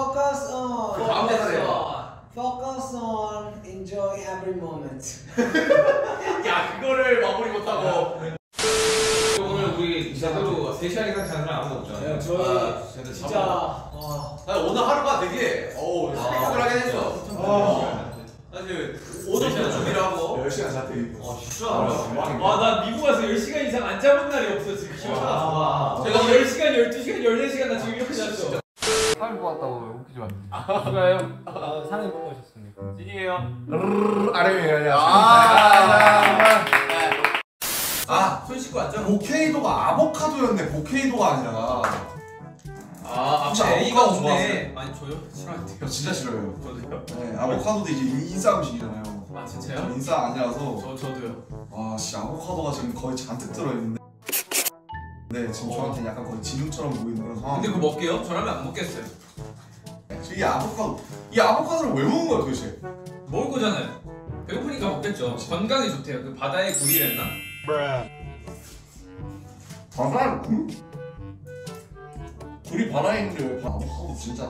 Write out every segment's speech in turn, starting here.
Focus on. 다음 대사래요. Focus on. Enjoy every moment. 야 그거를 마무리 못하고. 오늘 우리 제대로 3시간 이상 자는 사람 아무도 없잖아요. 저희 진짜 오늘 하루가 되게 스펙타클하게 했어. 사실 오늘부터 준비를 하고 10시간 자퇴. 진짜. 나 미국 와서 10시간 이상 안 잡은 날이 없어 지금. 제가 10시간, 12시간, 14시간 나 지금 이렇게 잤어. 사람이 뽑았다고 웃기지 마. 누가요? 사람이 뽑으셨습니까? 진이에요. 아래에 손 씻고 왔죠? 보케이도가 아보카도였네. 보케이도가 아니라. 진짜 A가 없네. 많이 줘요? 싫어한대요. 저 진짜 싫어요. 저도요. 네, 아보카도도 이제 인싸 음식이잖아요. 진짜요? 인싸 아니라서. 저도요. 와, 씨 아보카도가 지금 거의 잔뜩 들어있는데. 네, 지금 저한테 약간 거의 진흙처럼 보이는 그런 상황. 근데 그거 먹게요? 저라면 안 먹겠어요. 이 아보카도를 왜 먹는 거야 도대체? 먹을 거잖아요. 배고프니까 먹겠죠. 건강에 좋대요. 그 바다의 굴이랬나? 바다? 굴이 바다에 있는데 아보카도 진짜.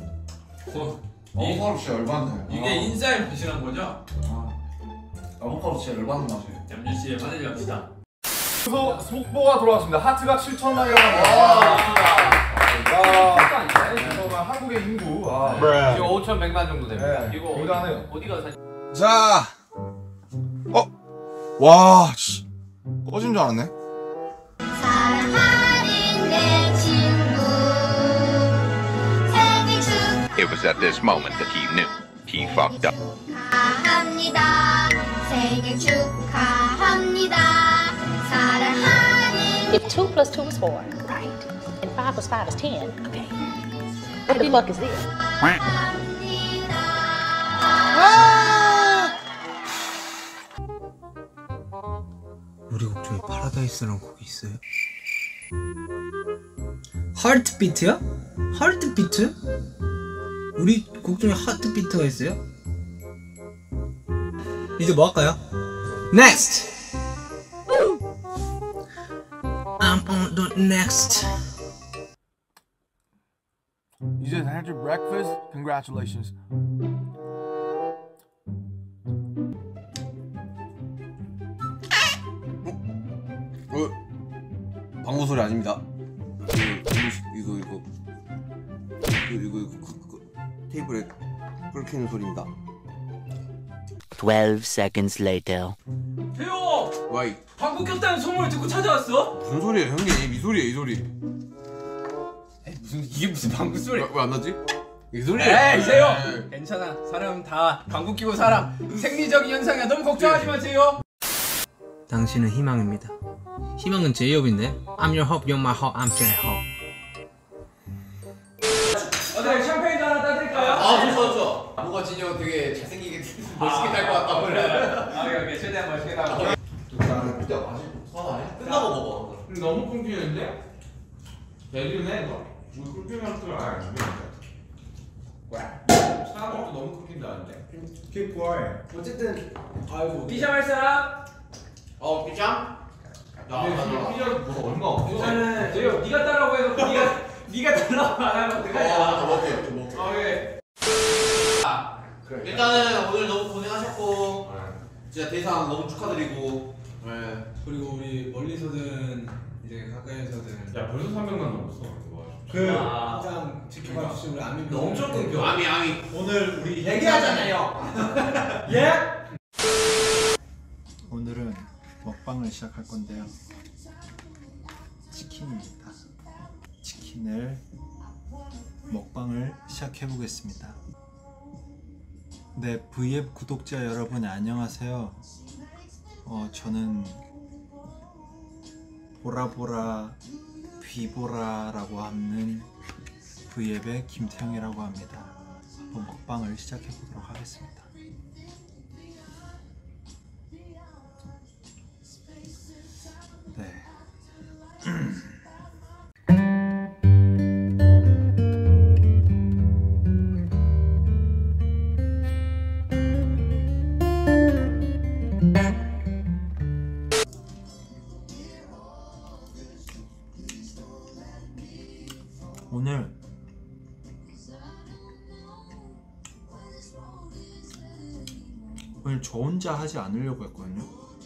아보카도 진짜 열받네. 이게 인싸의 배신한 거죠? 아보카도 진짜 열받는 맛이에요. 염준 씨의 마늘 갑시다. 속보가 돌아왔습니다. 하트가 7천만이라고 합니다. 한국의 인구 지금 5,100만 정도 됩니다. 이거 굉장하네요. 어디가 사? 자, 와, 씨, 꺼진 줄 알았네. 사랑하는 내 친구 생일 It was at this moment that he knew he fucked up. 축하합니다. 생일 축하합니다. 사랑하는 If 2 plus 2 is 4, right? And 5 plus 5 is 10, okay. What the fuck is this? 우리 곡 중에 파라다이스라는 곡이 있어요? 하트비트야? 하트비트? 우리 곡 중에 하트비트가 있어요? 이제 뭐 할까요? Next! I'm on the next. You just had your breakfast? Congratulations. 방구 소리 아닙니다. 이거 테이블에 끓이는 소리입니다. 12 seconds later. 태호! 와이 방구 꼈다는 소문을 듣고 찾아왔어? 무슨 소리예요 형님? 이 소리예요 이 소리. 이게 무슨 방구 소리? 왜 안 나지? 이 소리예요. 에이 세요! 괜찮아. 사람 다 방구 끼고 살아. 생리적인 현상이야. 너무 걱정하지 마세요. 당신은 희망입니다. 희망은 제이홉인데 I'm your hope, you're my hope, I'm J-Hope. 네, 샴페인 하나 따드릴까요? 좋죠. 뭔가 진영 되게 잘생기게 멋있게 될 것 같다. 오케이. 최대한 멋있게 나고. 끝나고 먹어. 너무 끊기는데? 대리네 너? 우리 끊기면 또 아예 안 돼. 사람도 너무 끊긴다는데. Keep quiet. 어쨌든 아이고 피자 할 사람? 피자? 피자 뭐 얼마 없어? 이거는 제요 네가 따라고 해서 네가 따라고 안 하면 어떡하냐. 먹을게요. 오케이. 일단은 오늘 너무 고생하셨고 진짜 대상 너무 축하드리고 그리고 우리 멀리서든 이제 가까이서든 야 벌써 300만 넘었어. 항상 지켜봐 주신 우리 아미 엄청 끊겨. 아미 오늘 우리 얘기하잖아요. 예? 오늘은 먹방을 시작할 건데요. 치킨입니다. 치킨을 먹방을 시작해 보겠습니다. 네, V앱 구독자 여러분 안녕하세요. 저는 보라보라 비보라라고 하는 V앱의 김태형이라고 합니다. 한번 먹방을 시작해 보도록 하겠습니다. 네. 오늘 오늘 저 혼자 하지 않으려고 했거든요.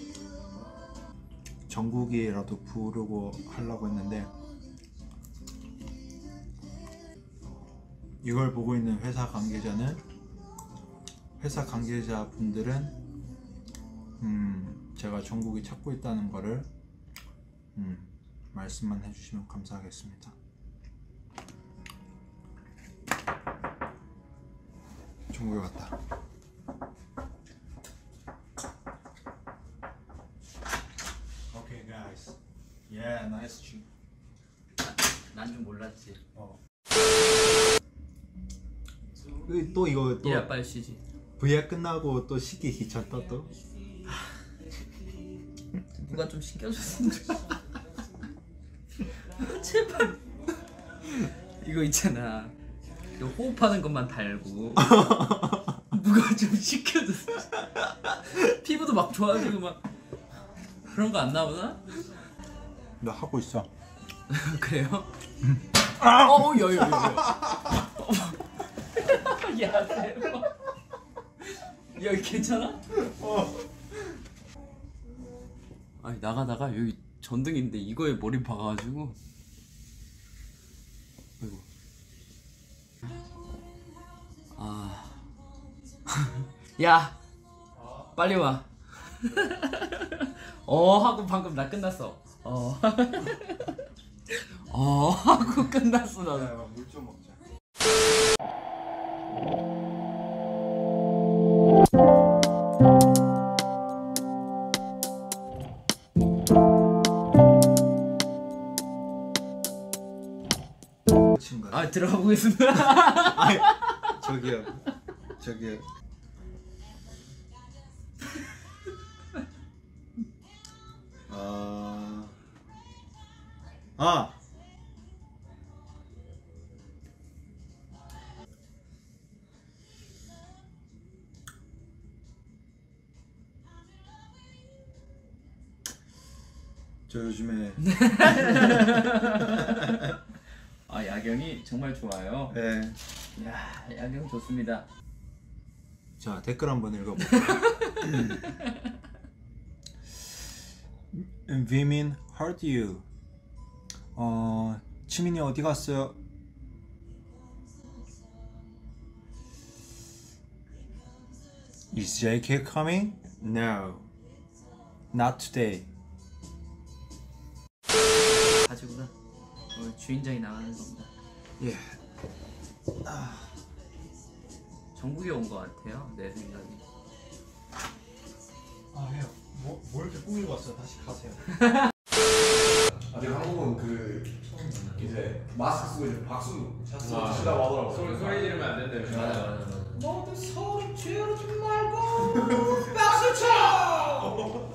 정국이라도 부르고 하려고 했는데 이걸 보고 있는 회사 관계자분들은 제가 정국이 찾고 있다는 거를 말씀만 해주시면 감사하겠습니다. 정국이 왔다. Okay, guys. Yeah, nice tune. 난 좀 몰랐지. 또 이거 또 야 빨리 쉬지. VR 끝나고 또 쉬기 귀찮다 또. 누가 좀 신겨줬으면 좋겠어. 제발. 이거 있잖아. 이거 호흡하는 것만 달고 누가 좀 시켜줬어. 피부도 막 좋아지고 막 그런 거 안 나오나? 나 하고 있어. 그래요? 야야야. 야 대박. 야 괜찮아? 아니 나가다가 여기 전등인데 이거에 머리 박아가지고. 아이고. 아. 야 빨리 와. 하고 방금 나 끝났어. 하고 끝났어 나도. 물 좀 먹자. 아 들어가 보겠습니다. 아니, 저기요. 저 요즘에 야경이 정말 좋아요. 네. 야 야경 좋습니다. 자 댓글 한번 읽어볼게요. 위민 heard you. 치민이 어디 갔어요? Is JK coming? No, not today. 가지구나. 주인장이 나가는 겁니다. 예. 정국이 온 것 같아요. 내 생각에. 해요. 뭐 이렇게 꾸미고 왔어요? 다시 가세요. 아직 한국은 그 이제 마스크 쓰고 이제 박수 치라고 하더라고. 소리 지르면 안 된대요. 모두 소리 지르지 말고 박수 쳐.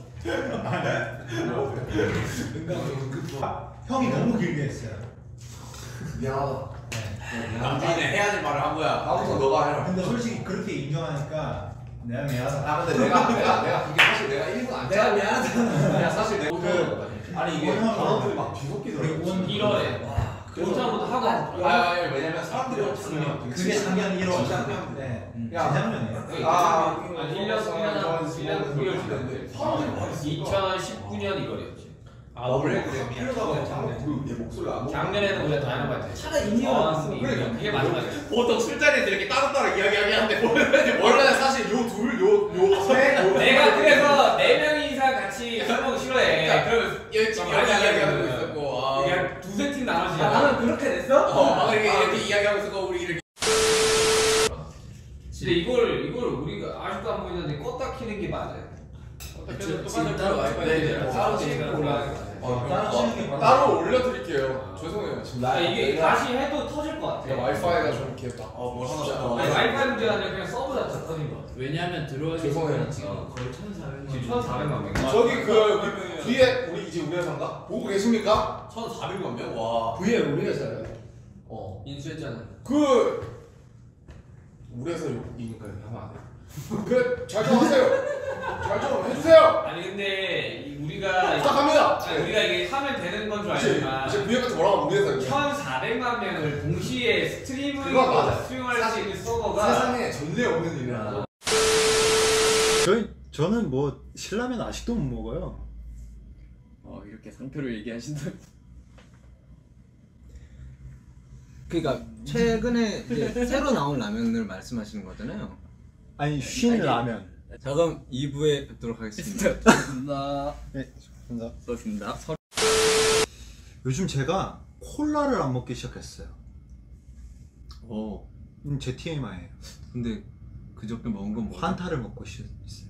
형이 너무 길게 했어요. 미안하다. 남준이 해야 될 말을 한 거야. 다음부터 너가 해라. 근데 솔직히 그렇게 인정하니까 내가 미안하다. 근데 내가 그게 사실 내가 1분 안 내가 미안하다. 내가 사실 내가 아니 이게 단어들이 막 뒤섞이더라고. 1월에 오자부터 하고. 왜냐면 사람들이 없으면 그게 작년 1월. 네. 재작년이에요. 1년 9월 지났는데 2019년 1월이었지. 원래 그래. 필요하다고 내 목소리가 안 작년에는 우리가 다이너마이트. 차라리 인이어서 그게 마지막이야. 보통 술자리에서 이렇게 따로따로 이야기하는데 원래 사실 요 내가 그래서 4명 이상 같이 술 먹기 싫어해. 그러면 이야기하고 있었고 그냥 두세 팀 나눠지잖아. 나는 그렇게 됐어? 이렇게 이야기하고 있었고 우리 이렇게 근데 이걸 우리가 아직도 안 보이는데 껐다 키는 게 맞아요. 지금 따로 와이파이 따로 찍고 올라가는 따로 올려드릴게요. 죄송해요. 이게 다시 해도 터질 것 같아. 와이파이가 좀 이렇게 뭘 하나 아니 와이파이 문제가 아니라 그냥 서버 자체가 터진 것 같아. 왜냐면 들어오기 죄송해요. 지금 거의 1,400만. 지금 1,400만 명. 저기 그 뒤에 우리 이제 우리 회사인가? 보고 계십니까? 1,400만 명? 와. V에 우리 회사요? 인수했잖아. 그 우리 회사 이니까 하면 안 돼. 잘 좀 하세요. 잘 좀 해주세요. 아니 근데 우리가 부탁합니다. 아니, 우리가 이게 하면 되는 건 줄 알지만 이제 V에 같은 뭐라고 우리 회사 1,400만 명을 동시에 스트리밍으로 그건 맞아. 수용할 수 있는 서버가 세상에 전례 없는 일이야. 저는 뭐 신라면 아직도 못 먹어요. 이렇게 상표를 얘기하신다. 그러니까 최근에 이제 새로 나온 라면을 말씀하시는 거잖아요. 아니 쉰 라면. 자 그럼 2부에 뵙도록 하겠습니다. 감사합니다. 네, 감사합니다. 좋습니다. 요즘 제가 콜라를 안 먹기 시작했어요. 제 TMI예요. 근데 그저께 먹은 건 뭐야? 환타를 먹고 있어요.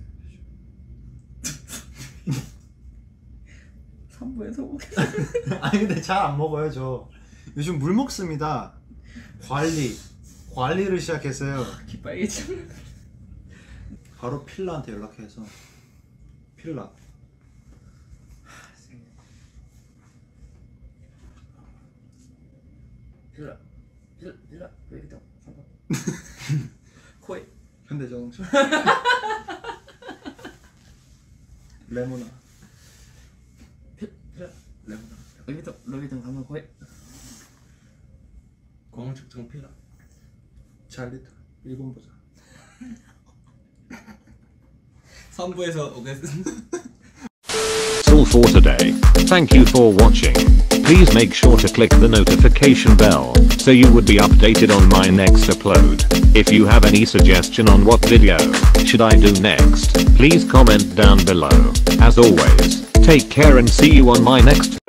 3부에서 먹겠습니다. 아니 근데 잘 안 먹어요 저. 요즘 물 먹습니다. 관리를 시작했어요. 기빨개져. 바로 필라한테 연락해서 필라 왜 이렇게 코에 현대자동차 레모나 러비통 가면 코에 공항축청 필라 잘리터 일본 보자. 3부에서 오겠습니다. That's all for today. Thank you for watching. Please make sure to click the notification bell so you would be updated on my next upload. If you have any suggestion on what video should I do next, please comment down below. As always, take care and see you on my next